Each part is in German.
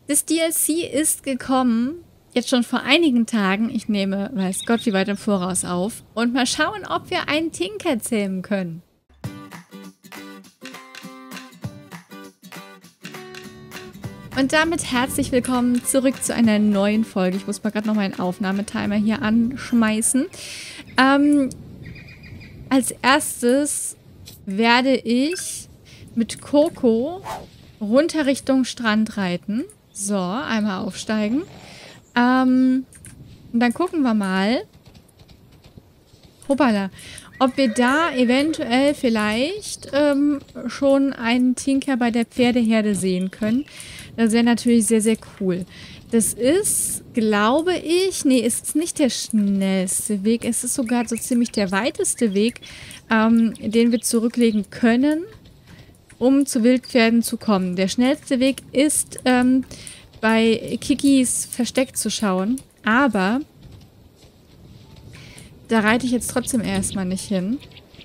Das DLC ist gekommen, jetzt schon vor einigen Tagen. Ich nehme, weiß Gott, wie weit im Voraus auf. Und mal schauen, ob wir einen Tinker zähmen können. Und damit herzlich willkommen zurück zu einer neuen Folge. Ich muss mal gerade noch meinen Aufnahmetimer hier anschmeißen. Als erstes werde ich mit Coco runter Richtung Strand reiten. So, einmal aufsteigen. Und dann gucken wir mal, hoppala, ob wir da eventuell vielleicht schon einen Tinker bei der Pferdeherde sehen können. Das wäre natürlich sehr, sehr cool. Das ist, glaube ich, nee, es ist nicht der schnellste Weg. Es ist sogar so ziemlich der weiteste Weg, den wir zurücklegen können, um zu Wildpferden zu kommen. Der schnellste Weg ist, bei Kikis Versteck zu schauen. Aber da reite ich jetzt trotzdem erstmal nicht hin.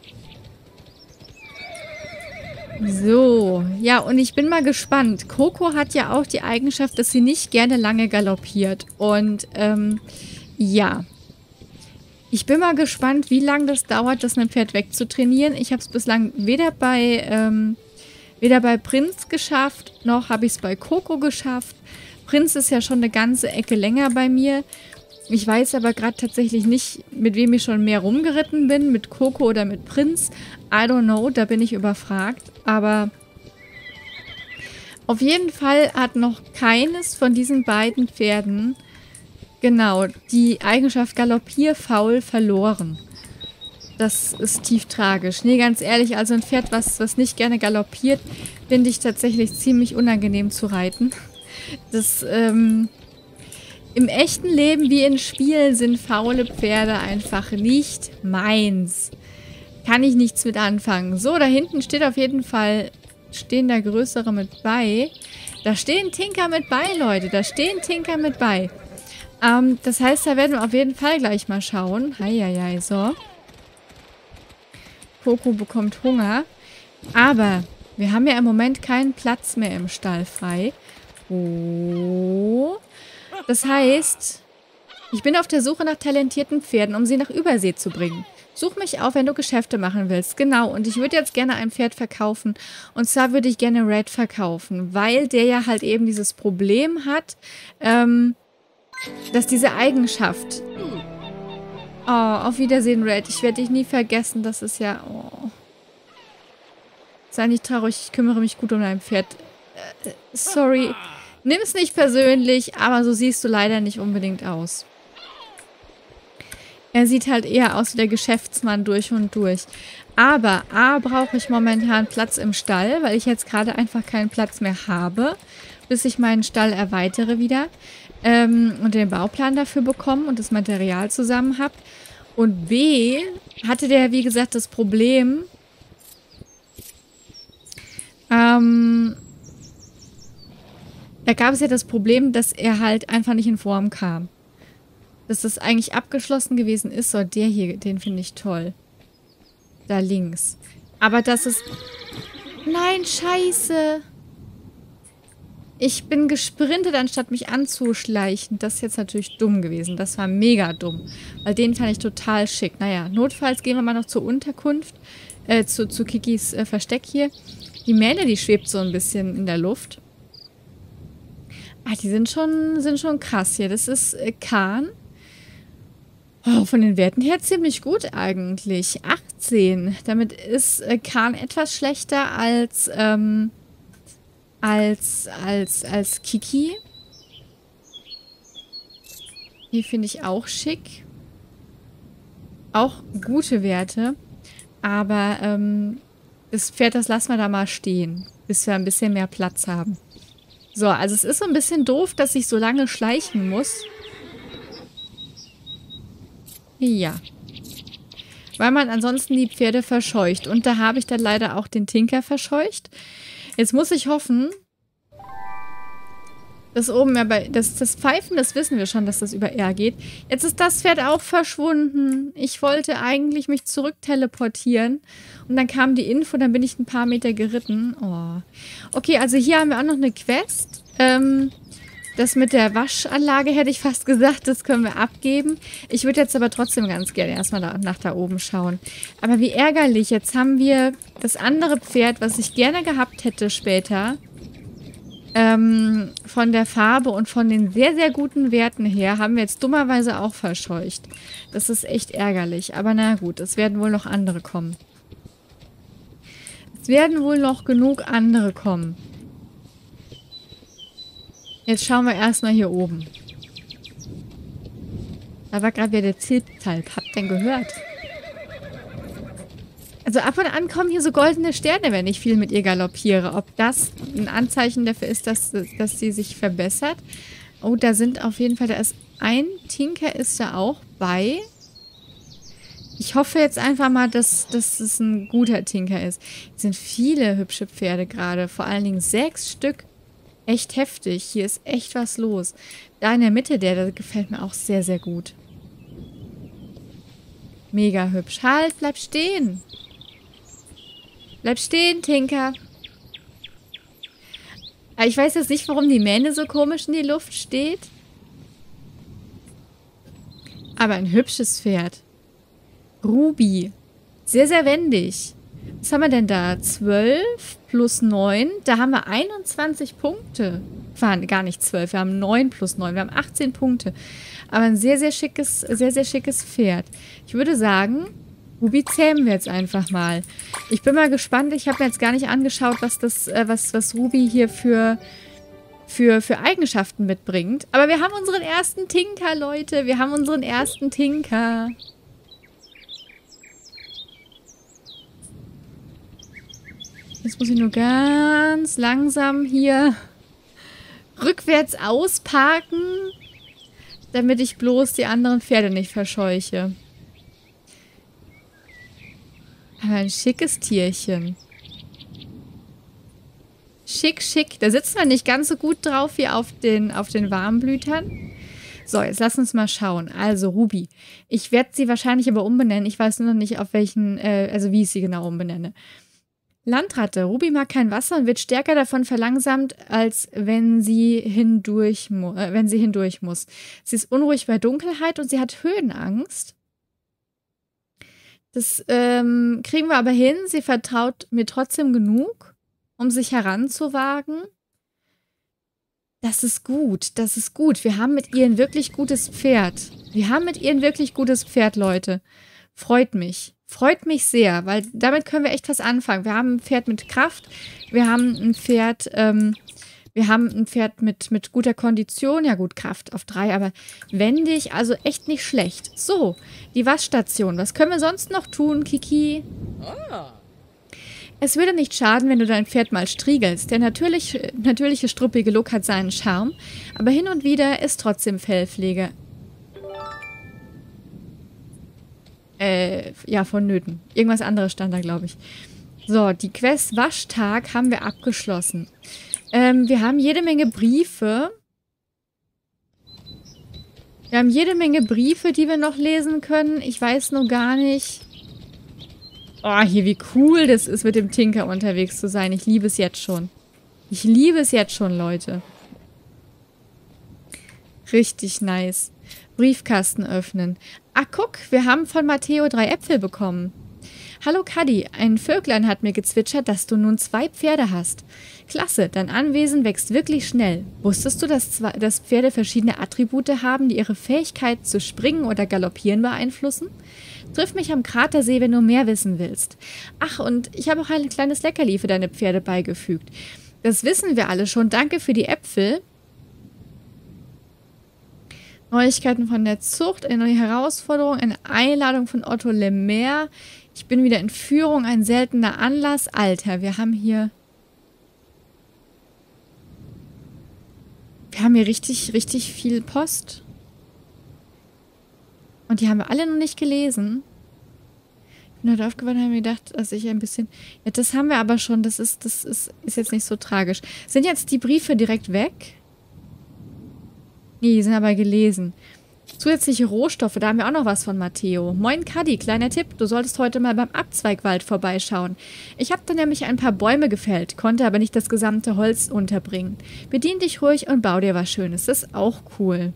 So, ja, und ich bin mal gespannt. Coco hat ja auch die Eigenschaft, dass sie nicht gerne lange galoppiert. Und, ja. Ich bin mal gespannt, wie lange das dauert, das ein Pferd wegzutrainieren. Ich habe es bislang weder bei Prinz geschafft, noch habe ich es bei Coco geschafft. Prinz ist ja schon eine ganze Ecke länger bei mir. Ich weiß aber gerade tatsächlich nicht, mit wem ich schon mehr rumgeritten bin, mit Coco oder mit Prinz. I don't know, da bin ich überfragt. Aber auf jeden Fall hat noch keines von diesen beiden Pferden, genau, die Eigenschaft Galoppierfaul verloren. Das ist tief tragisch. Nee, ganz ehrlich, also ein Pferd, was nicht gerne galoppiert, finde ich tatsächlich ziemlich unangenehm zu reiten. Das, im echten Leben wie in Spielen sind faule Pferde einfach nicht meins. Kann ich nichts mit anfangen. So, da hinten steht auf jeden Fall, stehen da größere mit bei. Da stehen Tinker mit bei, Leute. Da stehen Tinker mit bei. Das heißt, da werden wir auf jeden Fall gleich mal schauen. Heieiei, so. Coco bekommt Hunger. Aber wir haben ja im Moment keinen Platz mehr im Stall frei. Oh. Das heißt, ich bin auf der Suche nach talentierten Pferden, um sie nach Übersee zu bringen. Such mich auf, wenn du Geschäfte machen willst. Genau, und ich würde jetzt gerne ein Pferd verkaufen. Und zwar würde ich gerne Red verkaufen, weil der ja halt eben dieses Problem hat, dass diese Eigenschaft... Oh, auf Wiedersehen, Red. Ich werde dich nie vergessen. Das ist ja... Oh. Sei nicht traurig, ich kümmere mich gut um dein Pferd. Sorry. Nimm's nicht persönlich, aber so siehst du leider nicht unbedingt aus. Er sieht halt eher aus wie der Geschäftsmann durch und durch. Aber A, brauche ich momentan Platz im Stall, weil ich jetzt gerade einfach keinen Platz mehr habe, bis ich meinen Stall erweitere wieder und den Bauplan dafür bekomme und das Material zusammen habe. Und B, hatte der, wie gesagt, das Problem, da gab es ja das Problem, dass er halt einfach nicht in Form kam. Dass das eigentlich abgeschlossen gewesen ist. So, der hier, den finde ich toll. Da links. Aber das ist... Nein, scheiße. Ich bin gesprintet, anstatt mich anzuschleichen. Das ist jetzt natürlich dumm gewesen. Das war mega dumm. Weil den fand ich total schick. Naja, notfalls gehen wir mal noch zur Unterkunft. Zu Kikis Versteck hier. Die Mähne, die schwebt so ein bisschen in der Luft. Ah, die sind schon krass hier. Das ist Kahn. Oh, von den Werten her ziemlich gut eigentlich. 18. Damit ist Kahn etwas schlechter als Kiki. Hier finde ich auch schick. Auch gute Werte. Aber das Pferd, das lassen wir da mal stehen, bis wir ein bisschen mehr Platz haben. So, also es ist so ein bisschen doof, dass ich so lange schleichen muss. Ja. Weil man ansonsten die Pferde verscheucht. Und da habe ich dann leider auch den Tinker verscheucht. Jetzt muss ich hoffen, dass oben ja das Pfeifen, das wissen wir schon, dass das über R geht. Jetzt ist das Pferd auch verschwunden. Ich wollte eigentlich mich zurück teleportieren. Und dann kam die Info, dann bin ich ein paar Meter geritten. Oh. Okay, also hier haben wir auch noch eine Quest. Das mit der Waschanlage hätte ich fast gesagt, das können wir abgeben. Ich würde jetzt aber trotzdem ganz gerne erstmal nach da oben schauen. Aber wie ärgerlich, jetzt haben wir das andere Pferd, was ich gerne gehabt hätte später, von der Farbe und von den sehr, sehr guten Werten her, haben wir jetzt dummerweise auch verscheucht. Das ist echt ärgerlich. Aber na gut, es werden wohl noch andere kommen. Es werden wohl noch genug andere kommen. Jetzt schauen wir erstmal hier oben. Da war gerade wieder der Zilpzalp. Habt ihr denn gehört? Also ab und an kommen hier so goldene Sterne, wenn ich viel mit ihr galoppiere. Ob das ein Anzeichen dafür ist, dass sie sich verbessert. Oh, da sind auf jeden Fall, da ist ein Tinker ist da auch bei. Ich hoffe jetzt einfach mal, dass es ein guter Tinker ist. Es sind viele hübsche Pferde gerade. Vor allen Dingen 6 Stück. Echt heftig. Hier ist echt was los. Da in der Mitte, der gefällt mir auch sehr, sehr gut. Mega hübsch. Halt, bleib stehen. Bleib stehen, Tinker. Aber ich weiß jetzt nicht, warum die Mähne so komisch in die Luft steht. Aber ein hübsches Pferd. Ruby. Sehr, sehr wendig. Was haben wir denn da? 12 plus 9. Da haben wir 21 Punkte. Waren gar nicht 12. Wir haben 9 plus 9. Wir haben 18 Punkte. Aber ein sehr, sehr schickes Pferd. Ich würde sagen, Ruby zähmen wir jetzt einfach mal. Ich bin mal gespannt. Ich habe mir jetzt gar nicht angeschaut, was Ruby hier für Eigenschaften mitbringt. Aber wir haben unseren ersten Tinker, Leute. Wir haben unseren ersten Tinker. Jetzt muss ich nur ganz langsam hier rückwärts ausparken, damit ich bloß die anderen Pferde nicht verscheuche. Aber ein schickes Tierchen. Schick, schick. Da sitzen wir nicht ganz so gut drauf wie auf den Warmblütern. So, jetzt lass uns mal schauen. Also Ruby. Ich werde sie wahrscheinlich aber umbenennen. Ich weiß nur noch nicht, auf welchen, also wie ich sie genau umbenenne. Landratte. Ruby mag kein Wasser und wird stärker davon verlangsamt, als wenn sie hindurch muss. Sie ist unruhig bei Dunkelheit und sie hat Höhenangst. Das kriegen wir aber hin. Sie vertraut mir trotzdem genug, um sich heranzuwagen. Das ist gut. Das ist gut. Wir haben mit ihr ein wirklich gutes Pferd. Leute. Freut mich. Freut mich sehr, weil damit können wir echt was anfangen. Wir haben ein Pferd mit Kraft, wir haben ein Pferd mit guter Kondition. Ja gut, Kraft auf 3, aber wendig, also echt nicht schlecht. So, die Waschstation. Was können wir sonst noch tun, Kiki? Es würde nicht schaden, wenn du dein Pferd mal striegelst. Der natürliche struppige Look hat seinen Charme, aber hin und wieder ist trotzdem Fellpflege ja, vonnöten. Irgendwas anderes stand da, glaube ich. So, die Quest Waschtag haben wir abgeschlossen. Wir haben jede Menge Briefe. Die wir noch lesen können. Ich weiß nur gar nicht. Oh, hier, wie cool das ist, mit dem Tinker unterwegs zu sein. Ich liebe es jetzt schon. Leute. Richtig nice. Briefkasten öffnen. Ah, guck, wir haben von Matteo 3 Äpfel bekommen. Hallo Kaddi, ein Vöglein hat mir gezwitschert, dass du nun 2 Pferde hast. Klasse, dein Anwesen wächst wirklich schnell. Wusstest du, dass Pferde verschiedene Attribute haben, die ihre Fähigkeit zu springen oder galoppieren beeinflussen? Triff mich am Kratersee, wenn du mehr wissen willst. Ach, und ich habe auch ein kleines Leckerli für deine Pferde beigefügt. Das wissen wir alle schon. Danke für die Äpfel. Neuigkeiten von der Zucht, eine neue Herausforderung, eine Einladung von Otto Lemaire. Ich bin wieder in Führung, ein seltener Anlass. Alter, wir haben hier richtig, richtig viel Post. Und die haben wir alle noch nicht gelesen. Ich bin heute aufgewacht und habe mir gedacht, dass ich ein bisschen... Ja, das haben wir aber schon. Das ist jetzt nicht so tragisch. Sind jetzt die Briefe direkt weg? Nee, die sind aber gelesen. Zusätzliche Rohstoffe, da haben wir auch noch was von Matteo. Moin Kaddi, kleiner Tipp, du solltest heute mal beim Abzweigwald vorbeischauen. Ich habe da nämlich ein paar Bäume gefällt, konnte aber nicht das gesamte Holz unterbringen. Bedien dich ruhig und bau dir was Schönes, das ist auch cool.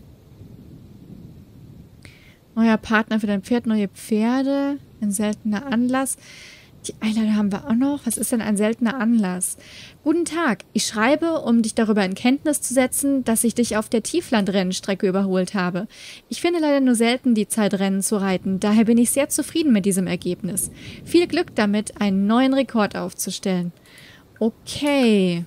Neuer Partner für dein Pferd, neue Pferde, ein seltener Anlass. Die Einladung haben wir auch noch. Was ist denn ein seltener Anlass? Guten Tag. Ich schreibe, um dich darüber in Kenntnis zu setzen, dass ich dich auf der Tieflandrennstrecke überholt habe. Ich finde leider nur selten die Zeit, Rennen zu reiten. Daher bin ich sehr zufrieden mit diesem Ergebnis. Viel Glück damit, einen neuen Rekord aufzustellen. Okay.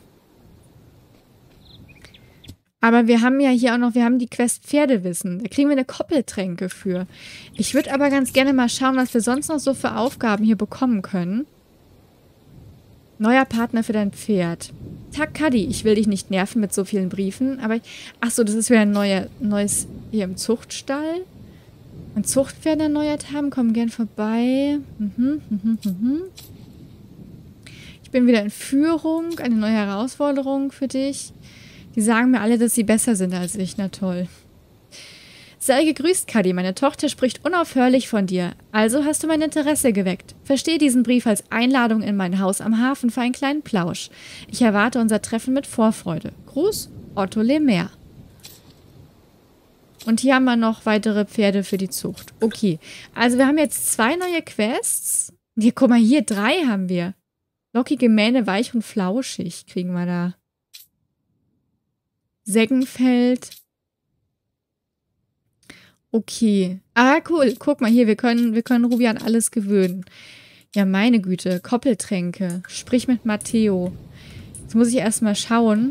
Aber wir haben ja hier auch noch, wir haben die Quest Pferdewissen. Da kriegen wir eine Koppeltränke für. Ich würde aber ganz gerne mal schauen, was wir sonst noch so für Aufgaben hier bekommen können. Neuer Partner für dein Pferd. Tag, Kaddi, ich will dich nicht nerven mit so vielen Briefen, aber... Achso, das ist wieder ein neues hier im Zuchtstall. Ein Zuchtpferd erneuert haben, komm gern vorbei. Ich bin wieder in Führung, eine neue Herausforderung für dich. Die sagen mir alle, dass sie besser sind als ich. Na toll. Sei gegrüßt, Kaddi. Meine Tochter spricht unaufhörlich von dir. Also hast du mein Interesse geweckt. Verstehe diesen Brief als Einladung in mein Haus am Hafen für einen kleinen Plausch. Ich erwarte unser Treffen mit Vorfreude. Gruß, Otto Lemaire. Und hier haben wir noch weitere Pferde für die Zucht. Okay, also wir haben jetzt 2 neue Quests. Hier, guck mal, hier 3 haben wir. Lockige Mähne, weich und flauschig kriegen wir da. Seggenfeld. Okay. Ah, cool. Guck mal hier, wir können Ruby an alles gewöhnen. Ja, meine Güte. Koppeltränke. Sprich mit Matteo. Jetzt muss ich erstmal schauen.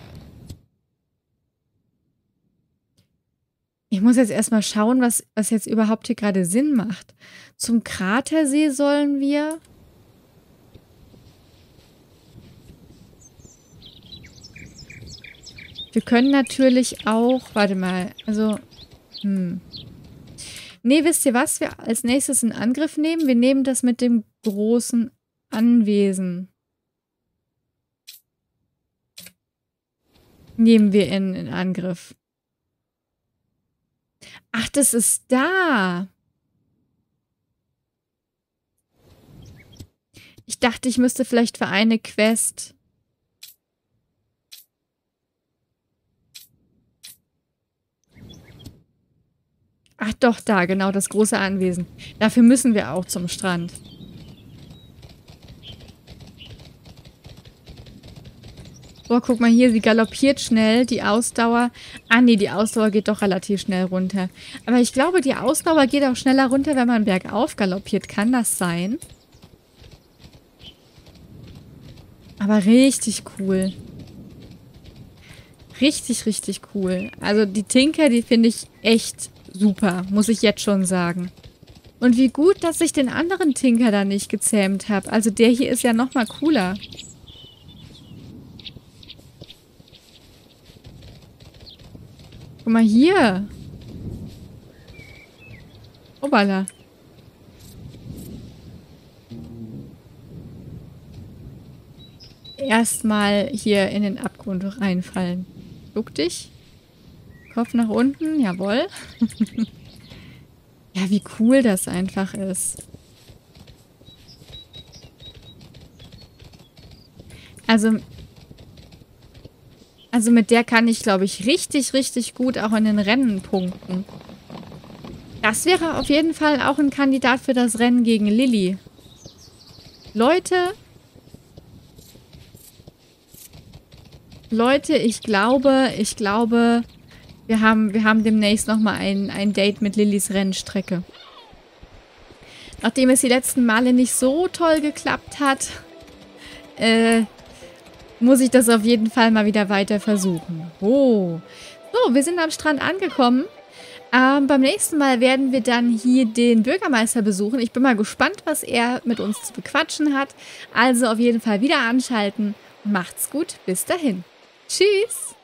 Ich muss jetzt erstmal schauen, was jetzt überhaupt hier gerade Sinn macht. Zum Kratersee sollen wir... Wir können natürlich auch... Warte mal. Also... Nee, wisst ihr, was wir als nächstes in Angriff nehmen? Wir nehmen das mit dem großen Anwesen. Nehmen wir in Angriff. Ach, das ist da. Ich dachte, ich müsste vielleicht für eine Quest... Ach doch, da, genau, das große Anwesen. Dafür müssen wir auch zum Strand. Boah, guck mal hier, sie galoppiert schnell, die Ausdauer... Ah nee, die Ausdauer geht doch relativ schnell runter. Aber ich glaube, die Ausdauer geht auch schneller runter, wenn man bergauf galoppiert. Kann das sein? Aber richtig cool. Richtig, richtig cool. Also die Tinker, die finde ich echt... super, muss ich jetzt schon sagen. Und wie gut, dass ich den anderen Tinker da nicht gezähmt habe. Also der hier ist ja nochmal cooler. Guck mal hier. Obala. Erstmal hier in den Abgrund reinfallen. Duck dich. Kopf nach unten, jawohl. Ja, wie cool das einfach ist. Also mit der kann ich, glaube ich, richtig, richtig gut auch in den Rennen punkten. Das wäre auf jeden Fall auch ein Kandidat für das Rennen gegen Lilly. Leute, ich glaube, wir haben demnächst nochmal ein Date mit Lillys Rennstrecke. Nachdem es die letzten Male nicht so toll geklappt hat, muss ich das auf jeden Fall mal wieder weiter versuchen. Oh. So, wir sind am Strand angekommen. Beim nächsten Mal werden wir dann hier den Bürgermeister besuchen. Ich bin mal gespannt, was er mit uns zu bequatschen hat. Also auf jeden Fall wieder anschalten. Macht's gut. Bis dahin. Tschüss.